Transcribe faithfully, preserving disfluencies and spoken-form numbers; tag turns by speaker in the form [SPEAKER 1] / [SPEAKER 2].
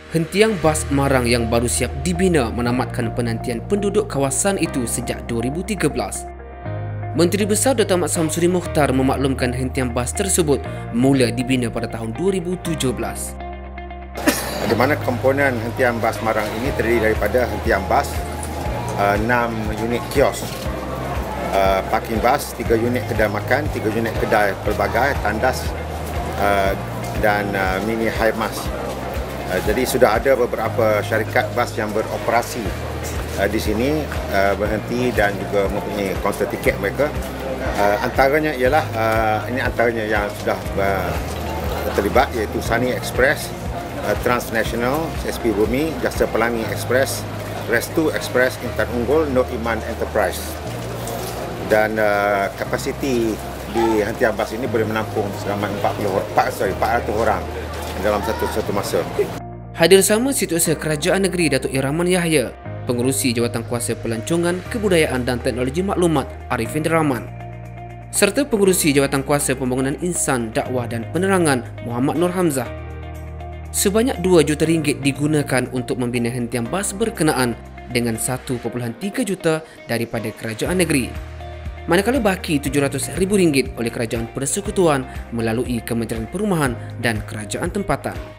[SPEAKER 1] Hentiang bas Marang yang baru siap dibina menamatkan penantian penduduk kawasan itu sejak dua ribu tiga belas. Menteri Besar Datuk Ahmad Samsuri Mukhtar memaklumkan hentiang bas tersebut mula dibina pada tahun dua ribu tujuh belas.
[SPEAKER 2] Di mana komponen hentiang bas Marang ini terdiri daripada hentiang bas, enam unit kios, uh, parking bas, tiga unit kedai makan, tiga unit kedai pelbagai, tandas uh, dan uh, mini high mas. Uh, jadi sudah ada beberapa syarikat bas yang beroperasi uh, di sini, uh, berhenti dan juga mempunyai kaunter tiket mereka. Uh, antaranya ialah uh, ini antaranya yang sudah uh, terlibat, iaitu Sunny Express, uh, Transnational, S P Bumi, Jasa Pelangi Express, Restu Express, Intan Unggul, Nur Iman Enterprise. Dan uh, kapasiti di hentiang bas ini boleh menampung seramai empat puluh, sorry, empat ratus orang dalam satu satu masa.
[SPEAKER 1] Hadir sama Setiausaha Kerajaan Negeri Datuk Iraman Yahya, Pengerusi Jawatankuasa Pelancongan, Kebudayaan dan Teknologi Maklumat Arifin Rahman, serta Pengerusi Jawatankuasa Pembangunan Insan, Dakwah dan Penerangan Muhammad Nur Hamzah. Sebanyak dua juta ringgit digunakan untuk membina hentiang bas berkenaan dengan satu perpuluhan tiga juta daripada Kerajaan Negeri, manakala baki tujuh ratus ribu ringgit oleh Kerajaan Persekutuan melalui Kementerian Perumahan dan Kerajaan Tempatan.